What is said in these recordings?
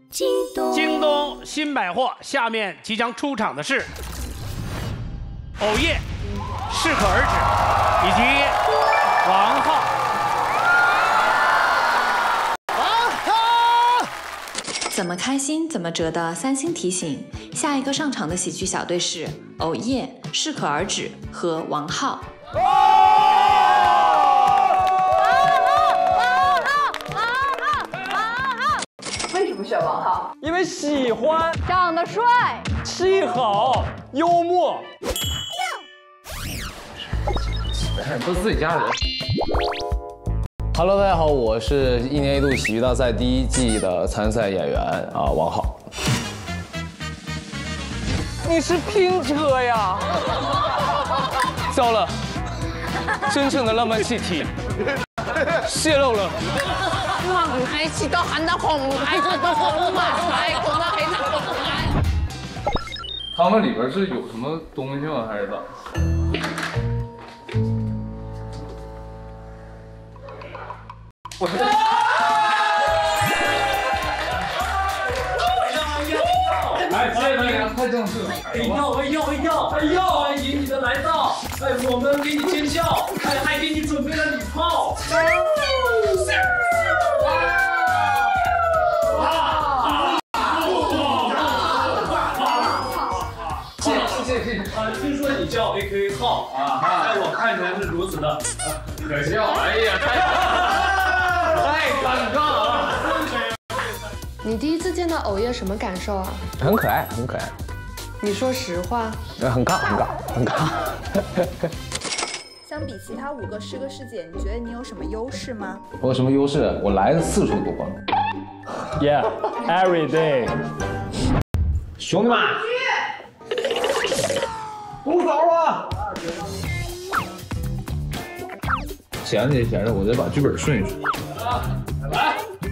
京东新百货下面即将出场的是藕叶、适可而止以及王浩。 怎么开心怎么折的3星提醒，下一个上场的喜剧小队是藕叶、适可而止和王浩。 为什么选王浩？ 因为喜欢， 长得帅， 气好，幽默。 没事，都自己家人。Hello， 大家好，我是1年1度喜剧大赛第1季的参赛演员王浩。 你是拼车呀！ 糟了，真正的浪漫气体泄露了。 我唔係切到很多紅海，這都好麻煩，講得起就好難。 他们里边是有什么东西吗？还是咋？ 来，接着太正式了！ 哎呦，欢迎你的来到！哎，我们给你尖叫，还给你准备了礼炮。谢谢。听说你叫 AK 浩在我看起来是如此的可笑。哎呀，太尴尬了。 你第一次见到藕叶什么感受啊？ 很可爱，很可爱。 你说实话。 很尬。 相比其他5个师哥师姐，你觉得你有什么优势吗？ 我有什么优势？我来的次数多。 Yeah, every day。兄弟们，动手啊！ 闲着，我得把剧本顺一顺。 来。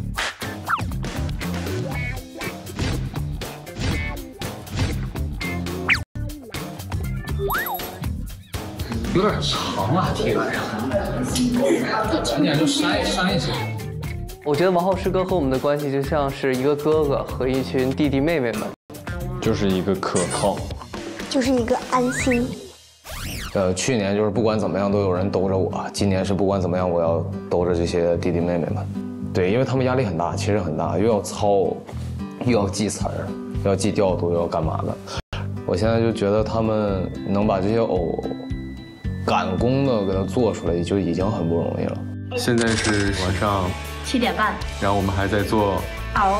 有点长啊，体感上。简简就删一下。 我觉得王浩师哥和我们的关系就像是一个哥哥和一群弟弟妹妹们， 就是一个可靠， 就是一个安心。 去年就是不管怎么样都有人兜着我，今年是不管怎么样我要兜着这些弟弟妹妹们。对，因为他们压力很大，其实很大，又要操，又要记词儿，又要记调度，又要干嘛的。我现在就觉得他们能把这些赶工的给它做出来，就已经很不容易了。 现在是晚上 7点半， 然后我们还在做藕。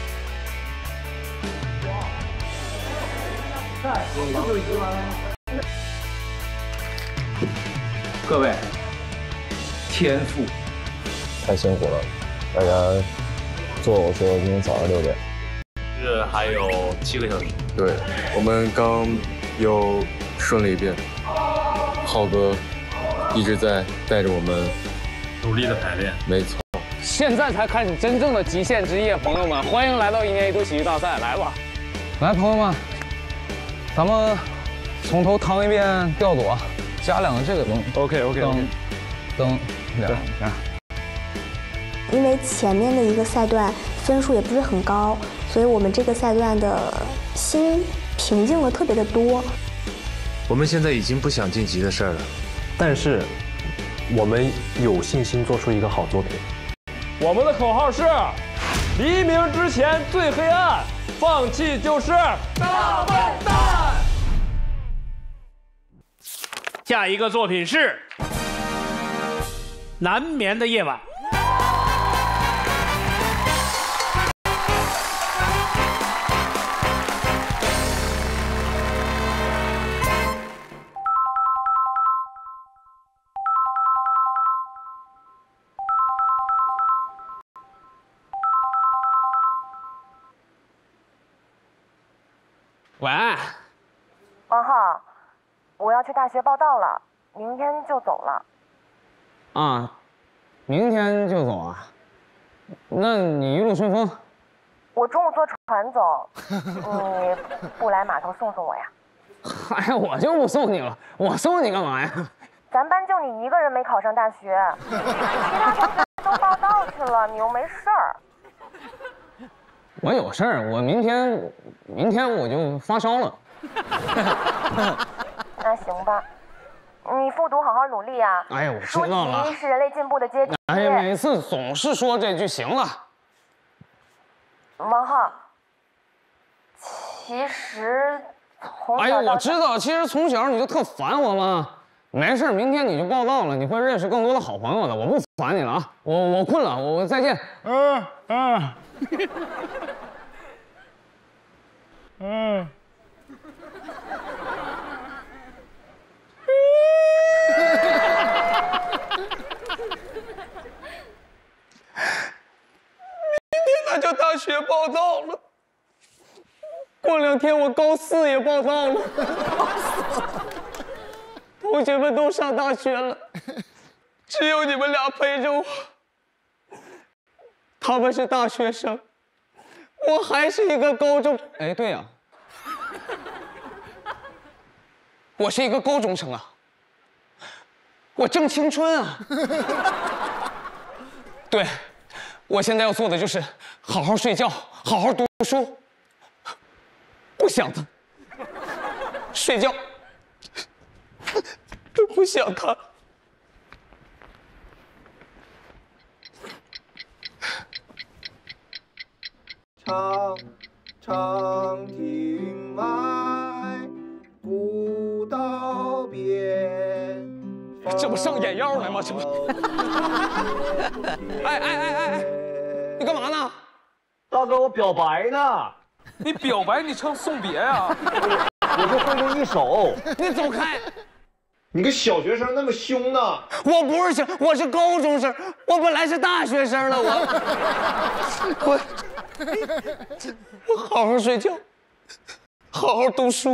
各位，天赋太辛苦了，大家做偶说今天早上6点， 是还有7个小时。对，我们刚又顺了一遍，浩哥一直在带着我们努力的排练。 没错， 现在才开始真正的极限之夜，朋友们，欢迎来到1年1度喜剧大赛，来吧！ 来，朋友们，咱们从头趟一遍调度啊，加2个这个灯。 OK。 灯2。 因为前面的一个赛段分数也不是很高，所以我们这个赛段的心平静了特别的多。 我们现在已经不想晋级的事儿了， 但是我们有信心做出一个好作品。 我们的口号是：黎明之前最黑暗，放弃就是大笨蛋。 下一个作品是《难眠的夜晚》。 晚安。 王浩，我要去大学报到了，明天就走了。 啊，明天就走啊？那你一路顺风。 我中午坐船走，你不来码头送送我呀？ 哎，我就不送你了，我送你干嘛呀？ 咱班就你一个人没考上大学，其他同学都报到去了，你又没事儿。 我有事儿，我明天我就发烧了。 那行吧，你复读好好努力啊！ 哎呀，我知道了。 书籍是人类进步的阶梯。 哎呀，每次总是说这句，行了。 王浩，其实从小…… 哎呀，我知道，其实从小你就特烦我嘛。没事，明天你就报到了，你会认识更多的好朋友的。我不烦你了啊，我困了，我再见。明天他就大学报到了，过2天我高4也报到了。同学们都上大学了，只有你们俩陪着我。他们是大学生，我还是一个高中。哎，对呀，我是一个高中生啊，我正青春啊。对，我现在要做的就是好好睡觉，好好读书，不想他，睡觉。不想他。 长亭外，古道边。 这不上眼药来吗？这不。哎，你干嘛呢？ 大哥，我表白呢。 你表白，你唱送别呀？ 我就会这一首。 你走开！ 你个小学生那么凶呢？ 我不是凶，我是高中生，我本来是大学生了，我好好睡觉，好好读书。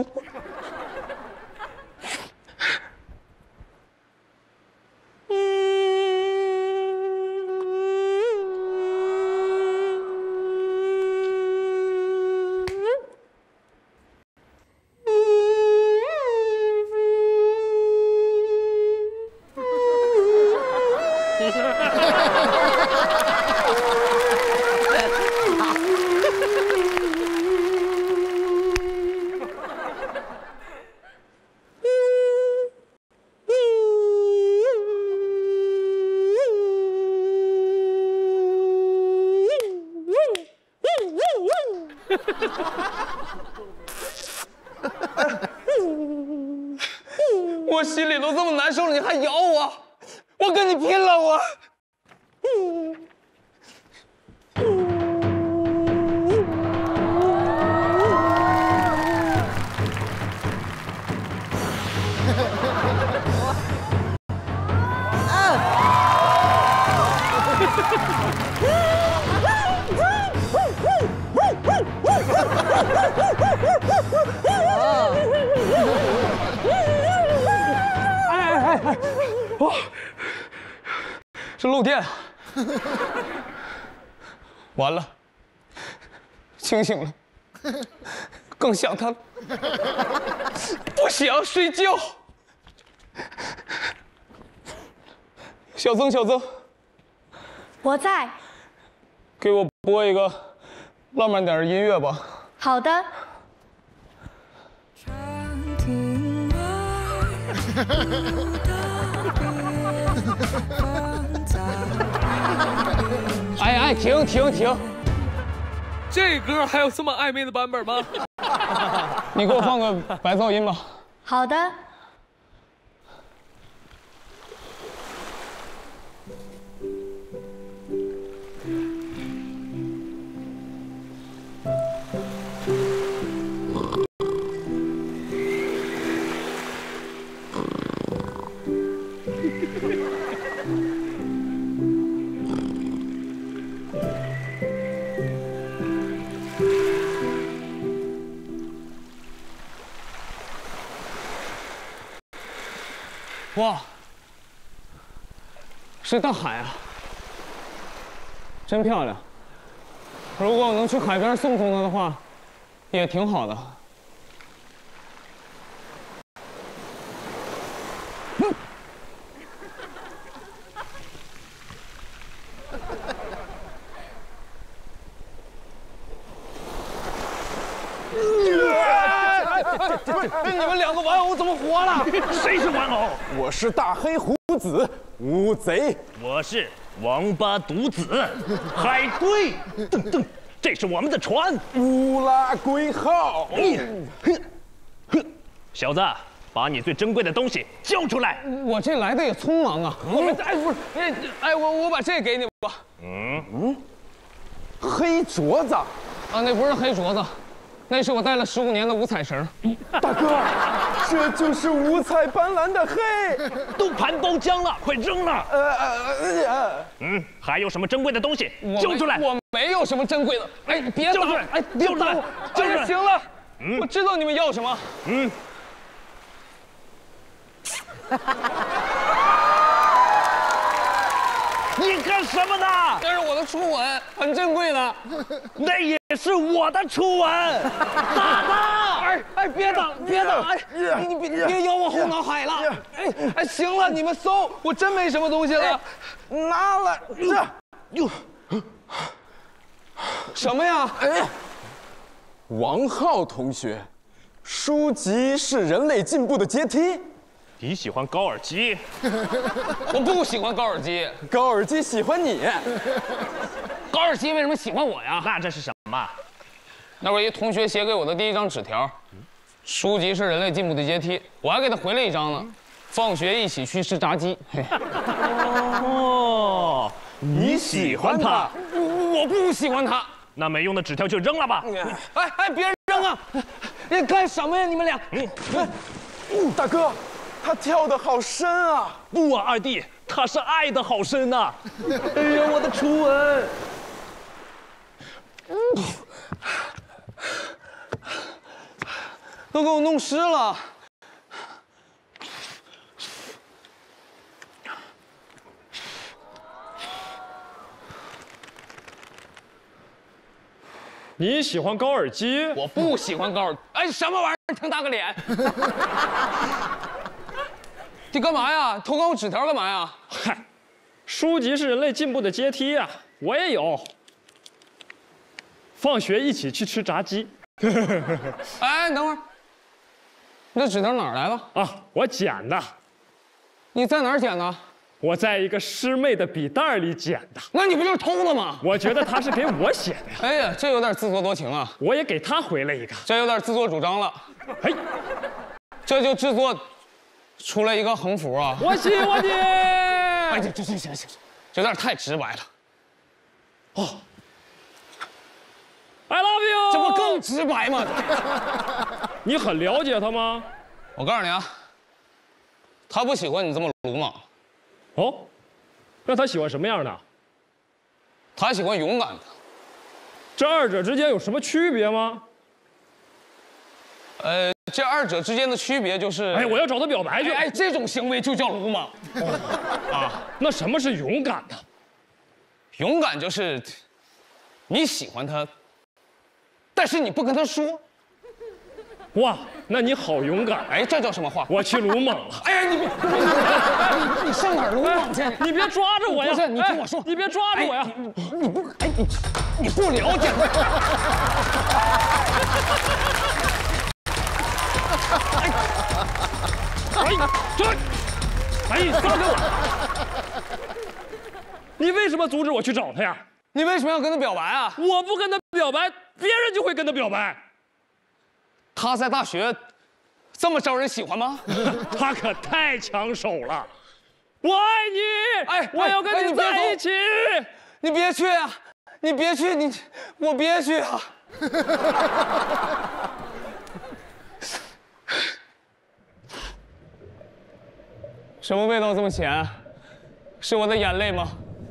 我心里都这么难受了，你还咬我，我跟你拼了！我。哦，是漏电，完了，清醒了，更想他了，不想睡觉。小曾， 我在， 给我播一个浪漫点的音乐吧。 好的。哎，停！ 这歌还有这么暧昧的版本吗？ 你给我放个白噪音吧。 好的。 哇，是大海啊，真漂亮。如果我能去海边送送他的话，也挺好的。 你们两个玩偶怎么活了？ 谁是玩偶？ 我是大黑胡子乌贼。 我是王八犊子海龟。噔，这是我们的船乌拉圭号。 小子，把你最珍贵的东西交出来！ 我这来的也匆忙啊。我们不是，我把这给你吧。 黑镯子啊， 那不是黑镯子，那是我戴了15年的五彩绳。 大哥，这就是五彩斑斓的黑， 都盘包浆了，快扔了！还有什么珍贵的东西？交出来！ 我没有什么珍贵的。哎，别交出来！ 哎，别打我！哎，行了，我知道你们要什么。 你干什么呢？ 这是我的初吻，很珍贵的。 那也是我的初吻。打他！ 哎，别打！哎，你别咬我后脑海了。哎，行了，你们搜，我真没什么东西了。 拿来这。 什么呀？ 王浩同学，书籍是人类进步的阶梯。 你喜欢高尔基？ 我不喜欢高尔基， 高尔基喜欢你。 高尔基为什么喜欢我呀？ 那这是什么？ 那是一同学写给我的第一张纸条，书籍是人类进步的阶梯，我还给他回了一张呢。放学一起去吃炸鸡。 哦，你喜欢他？ 我不喜欢他。 那没用的纸条就扔了吧。 哎，别扔啊！你干什么呀？你们俩？ 大哥。他跳得好深啊！ 不啊，二弟，他是爱的好深呐！哎呀，我的初吻！ 都给我弄湿了。 你喜欢高尔基？ 我不喜欢高尔。哎，什么玩意儿？挺大个脸！你干嘛呀？投稿我纸条干嘛呀？ 嗨，书籍是人类进步的阶梯呀，我也有。放学一起去吃炸鸡。 哎，等会儿，你这纸条哪儿来的？ 啊，我捡的。 你在哪儿捡的？ 我在一个师妹的笔袋里捡的。 那你不就是偷的吗？ 我觉得他是给我写的呀。 哎呀，这有点自作多情啊！ 我也给他回了一个。 这有点自作主张了。 哎， 这就制作出来一个横幅啊！ 我喜欢你。 哎，这行，这有点太直白了。哦 ，I love you， 这不更直白吗？ 你很了解他吗？ 我告诉你啊，他不喜欢你这么鲁莽。 哦，那他喜欢什么样的？ 他喜欢勇敢的。 这二者之间有什么区别吗？ 这二者之间的区别就是， 哎，我要找他表白去。 哎，这种行为就叫鲁莽。 啊，那什么是勇敢的？ 勇敢就是你喜欢他，但是你不跟他说。 哇，那你好勇敢！ 哎，这叫什么话？ 我去鲁莽了。 哎呀，你上哪儿鲁莽去？ 你别抓着我呀！ 不是，你听我说， 你别抓着我呀！ 你不，哎，你不了解。 放开我！你为什么阻止我去找他呀？ 你为什么要跟他表白啊？ 我不跟他表白，别人就会跟他表白。 他在大学这么招人喜欢吗？ 他可太抢手了。我爱你， 哎， 我要跟你在一起。 你别去啊！你别去，我别去啊！什么味道这么咸？是我的眼泪吗？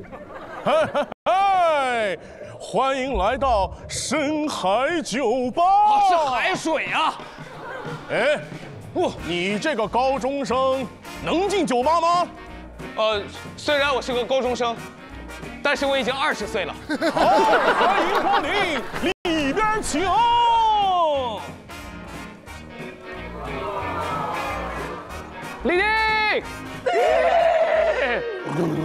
嗨，欢迎来到深海酒吧。 是海水啊！ 哎，你这个高中生能进酒吧吗？ 虽然我是个高中生，但是我已经20岁了。 好，欢迎光临，里边请。 丽丽。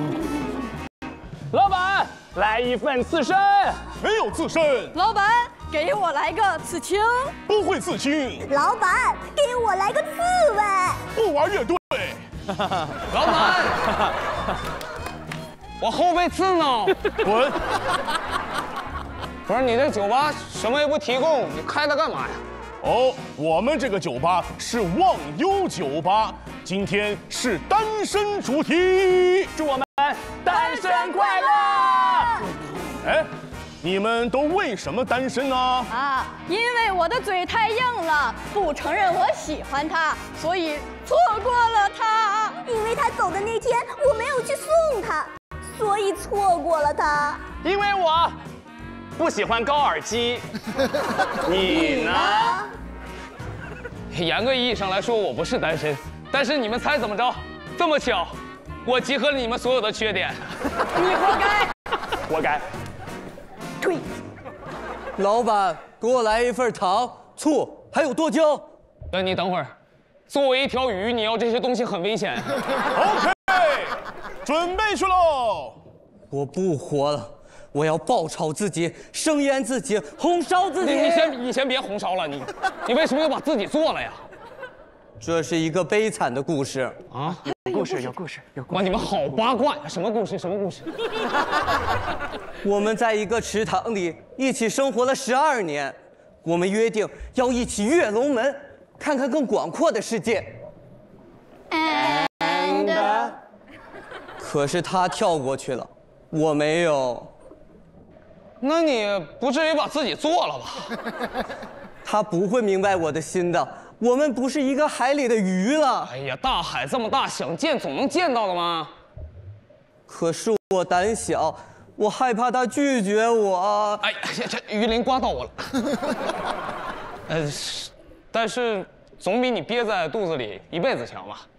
老板，来一份刺身。 没有刺身。 老板， 给我来个刺青。 不会刺青。 老板，给我来个刺猬。 不玩乐队。 老板，我后背刺呢。 滚！ 不是你这酒吧什么也不提供，你开它干嘛呀？ 哦，我们这个酒吧是忘忧酒吧，今天是单身主题， 祝我们单身快乐！ 哎，你们都为什么单身呢？ 啊，因为我的嘴太硬了，不承认我喜欢他，所以错过了他。 因为他走的那天我没有去送他，所以错过了他。 因为我不喜欢高尔基，你呢？ 严格意义上来说，我不是单身，但是你们猜怎么着？这么巧，我集合了你们所有的缺点。 你活该！ 活该！ 退！ 老板，给我来一份糖、醋，还有剁椒。 你等会儿，作为一条鱼，你要这些东西很危险。 OK， 准备去喽！ 我不活了，我要爆炒自己，生腌自己，红烧自己。 你先别红烧了，你为什么要把自己做了呀？ 这是一个悲惨的故事啊！ 有故事。 哇，你们好八卦呀！什么故事？ 我们在一个池塘里一起生活了12年，我们约定要一起跃龙门，看看更广阔的世界。可是他跳过去了，我没有。 那你不至于把自己做了吧？ 他不会明白我的心的。我们不是一个海里的鱼了。 哎呀，大海这么大，想见总能见到的吗？ 可是我胆小，我害怕他拒绝我。 哎呀，这鱼鳞刮到我了。但是总比你憋在肚子里一辈子强吧？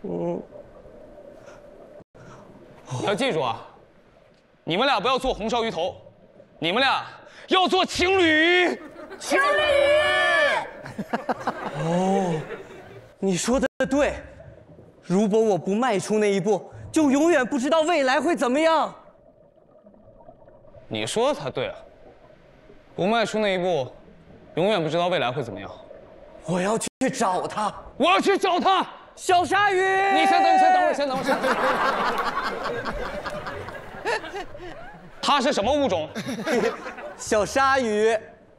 要记住啊，你们俩不要做红烧鱼头，你们俩要做情侣。 情侣。 哦，你说的对。如果我不迈出那一步，就永远不知道未来会怎么样。 你说的才对啊！不迈出那一步，永远不知道未来会怎么样。 我要去找他， 我要去找他。 小鲨鱼， 你先等会儿。他是什么物种？ 小鲨鱼。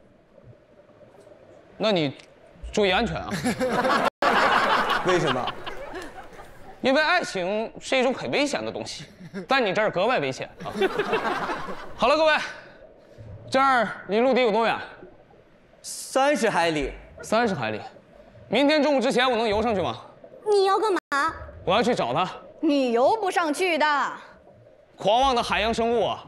那你注意安全啊！ 为什么？ 因为爱情是一种很危险的东西，在你这儿格外危险啊！好了，各位，这儿离陆地有多远 ？30海里。 30海里。明天中午之前我能游上去吗？ 你要干嘛？ 我要去找他。 你游不上去的。 狂妄的海洋生物啊！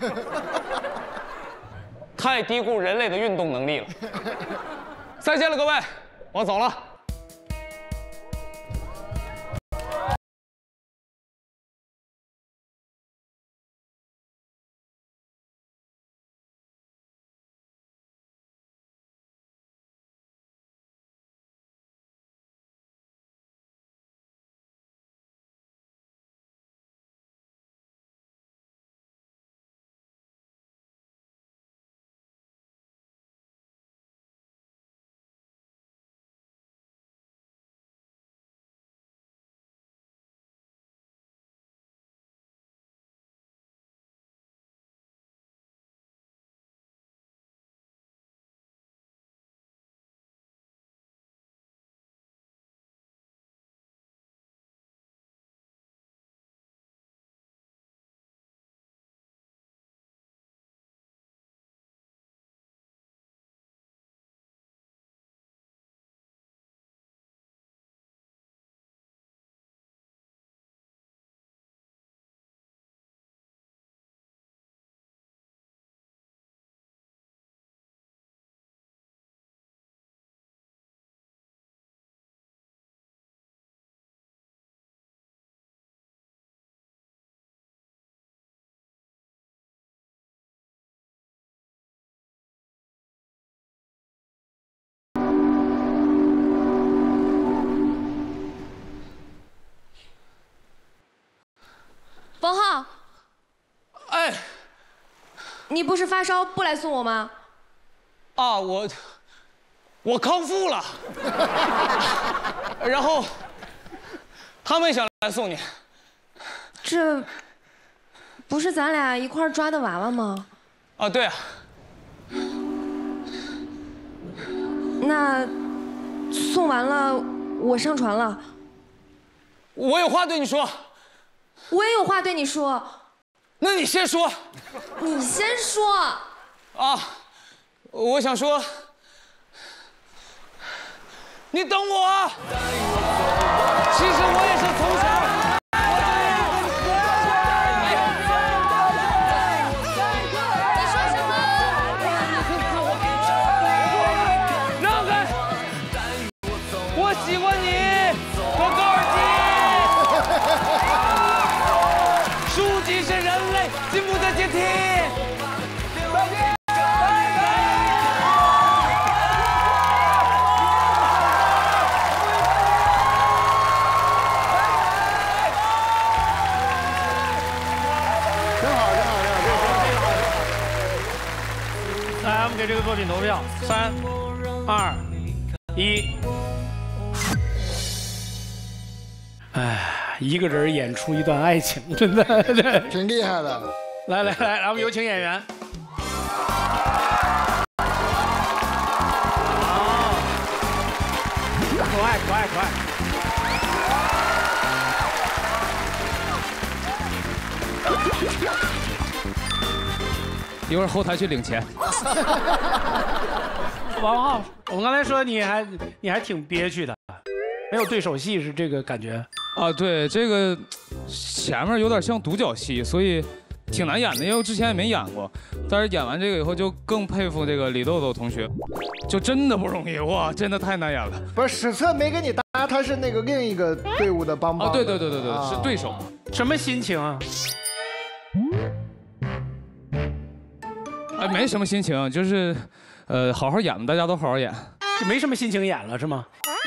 太低估人类的运动能力了。再见了，各位，我走了。 冯浩， 哎， 你不是发烧不来送我吗？ 啊，我康复了，然后他们想来送你。 这不是咱俩一块抓的娃娃吗？ 啊，对啊。 那送完了，我上船了。 我有话对你说。 我也有话对你说。 那你先说。 你先说。 啊，我想说，你等我啊。其实我也是从小。喜欢你和高尔基，书籍是人类进步的阶梯。再见，拜拜。 真好，真好，真好。 来，我们给这个作品投票，3、2、1。哎，一个人演出一段爱情，真的挺厉害的。 来，我们有请演员。可爱。 一会儿后台去领钱。 王浩，我们刚才说你还挺憋屈的，没有对手戏是这个感觉啊？对，这个前面有点像独角戏，所以挺难演的，因为我之前也没演过。但是演完这个以后，就更佩服这个李豆豆同学，就真的不容易哇，真的太难演了。 不是史策没跟你搭，他是那个另一个队伍的帮帮。 啊，对，是对手。 什么心情啊？ 哎，没什么心情，就是好好演，大家都好好演。 就没什么心情演了是吗？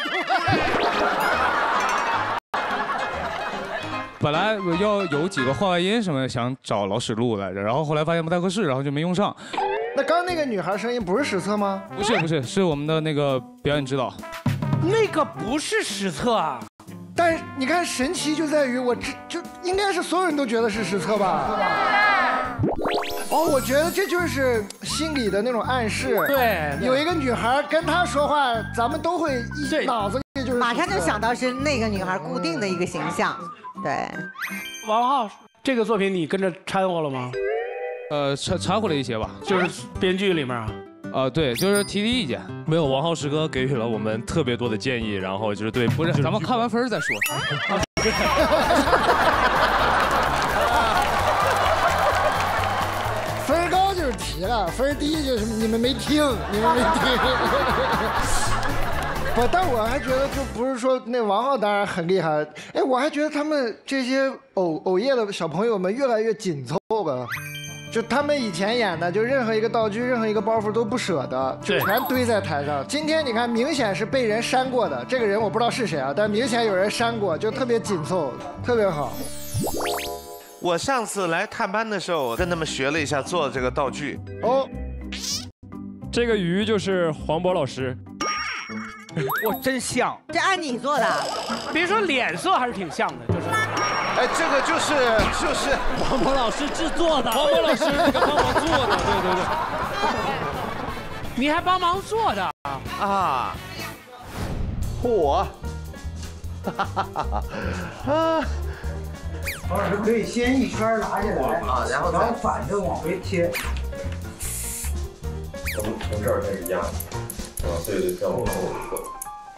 本来要有几个话外音什么想找老史录来着，然后后来发现不太合适，然后就没用上。 那刚那个女孩声音不是史策吗？ 不是，是我们的那个表演指导。 那个不是史策啊。 但是你看神奇就在于我就应该是所有人都觉得是史策吧？哦，我觉得这就是心里的那种暗示。 对， 有一个女孩跟他说话，咱们都会脑子里就是马上就想到是那个女孩固定的一个形象。对， 王浩，这个作品你跟着掺和了吗？ 掺和了一些吧， 就是编剧里面啊。 对，就是提意见。 没有，王浩师哥给予了我们特别多的建议，然后就是对， 不是，咱们看完分再说。 分高就是提了，分低就是你们没听。不，但我还觉得就不是说那王浩当然很厉害，哎，我还觉得他们这些偶业的小朋友们越来越紧凑了。就他们以前演的，就任何一个道具、任何一个包袱都不舍得，就全堆在台上。今天你看，明显是被人删过的，这个人我不知道是谁啊，但明显有人删过，就特别紧凑，特别好。 我上次来探班的时候，我跟他们学了一下做这个道具。 哦，这个鱼就是黄渤老师。 我真像，这按你做的， 别说脸色还是挺像的，就是。 哎，这个就是黄渤老师制作的， 黄渤老师那个帮忙做的，对。 你还帮忙做的啊？嚯！ 王老师可以先一圈拿下来啊，然后反着往回贴。 从这儿开始压。对，再往后一个。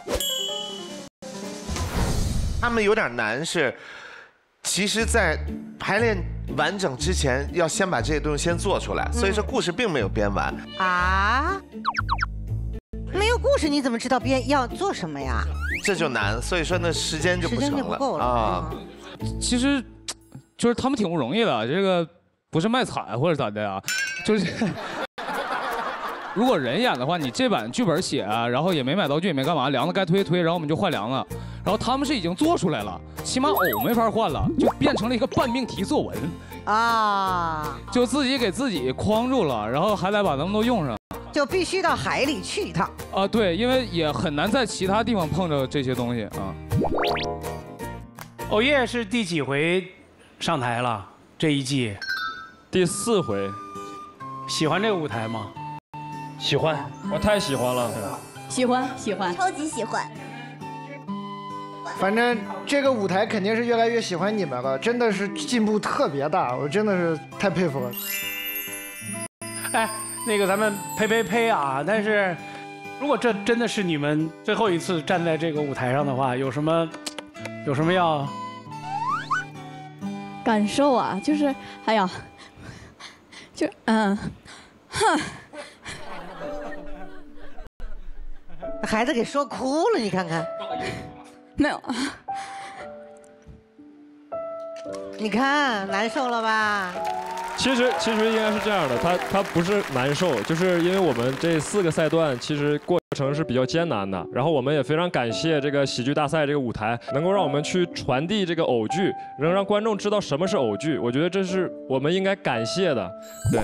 他们有点难是，其实，在排练完整之前，要先把这些东西先做出来，所以说故事并没有编完。 啊？没有故事你怎么知道要做什么呀？ 这就难，所以说那时间就不成了啊。 其实，就是他们挺不容易的，这个不是卖惨或者咋的呀，就是。如果人演的话，你这版剧本写，然后也没买道具，也没干嘛，梁子该推，然后我们就换梁子。然后他们是已经做出来了，起码偶没法换了，就变成了一个半命题作文啊，就自己给自己框住了，然后还得把他们都用上。 就必须到海里去一趟。 啊，对，因为也很难在其他地方碰着这些东西啊。 偶夜是第几回上台了？这一季第4回。 喜欢这个舞台吗？ 喜欢，我太喜欢了。 喜欢，喜欢， 超级喜欢。 反正这个舞台肯定是越来越喜欢你们了，真的是进步特别大，我真的是太佩服了。 哎，那个咱们呸啊！但是，如果这真的是你们最后一次站在这个舞台上的话，有什么要感受啊？就是，哎呀， 哼，孩子给说哭了，你看看。 没有。 你看难受了吧？ 其实应该是这样的，他不是难受，就是因为我们这4个赛段其实过程是比较艰难的，然后我们也非常感谢这个喜剧大赛这个舞台，能够让我们去传递这个偶剧，能让观众知道什么是偶剧，我觉得这是我们应该感谢的，对。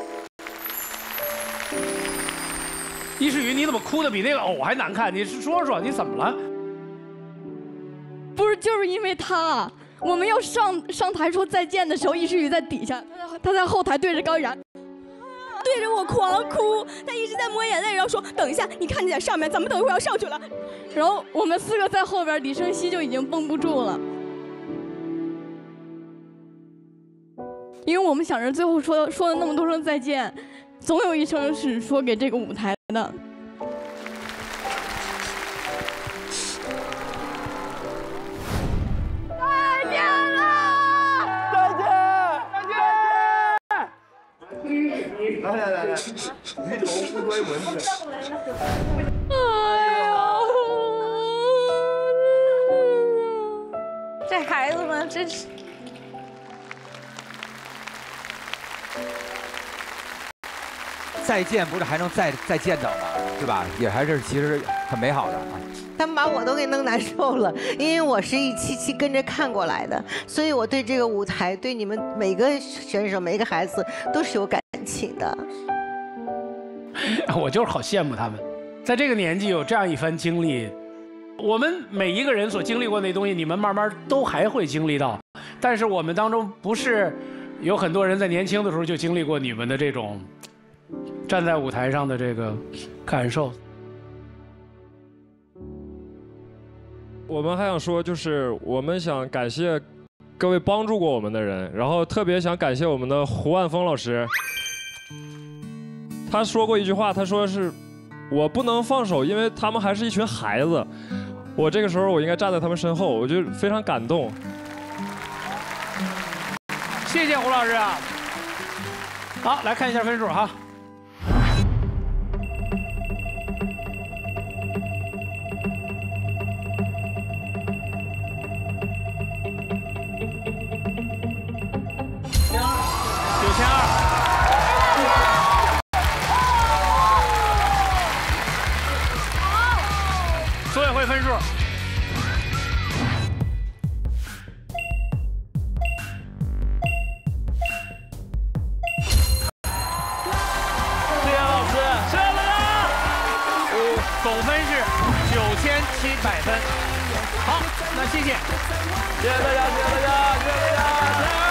伊世云，你怎么哭的比那个偶还难看？你说说你怎么了？ 不是，就是因为他。我们要上台说再见的时候，伊世宇在底下，他在后台对着高然，对着我狂哭，他一直在抹眼泪，然后说等一下，你看你在上面，咱们等一会儿要上去了。然后我们4个在后边，李胜熙就已经绷不住了，因为我们想着最后说了那么多声再见，总有一声是说给这个舞台的。 来，鱼头不关门子。 哎呀， 这孩子们真是。 再见不是还能再见着吗？是吧？也还是其实很美好的啊。 他们把我都给弄难受了，因为我是一期期跟着看过来的，所以我对这个舞台，对你们每个选手、每个孩子都是有感情的。 我就是好羡慕他们，在这个年纪有这样一番经历。我们每一个人所经历过那东西，你们慢慢都还会经历到。但是我们当中不是有很多人在年轻的时候就经历过你们的这种站在舞台上的这个感受。 我们还想说，就是我们想感谢各位帮助过我们的人，然后特别想感谢我们的胡万峰老师。他说过一句话，他说是我不能放手，因为他们还是一群孩子。我这个时候我应该站在他们身后，我就非常感动。 谢谢胡老师啊！好，来看一下分数哈。组委会分数。谢谢老师，谢谢大家。总分是9700分。好，那谢谢，谢谢大家，谢谢大家，谢谢大家。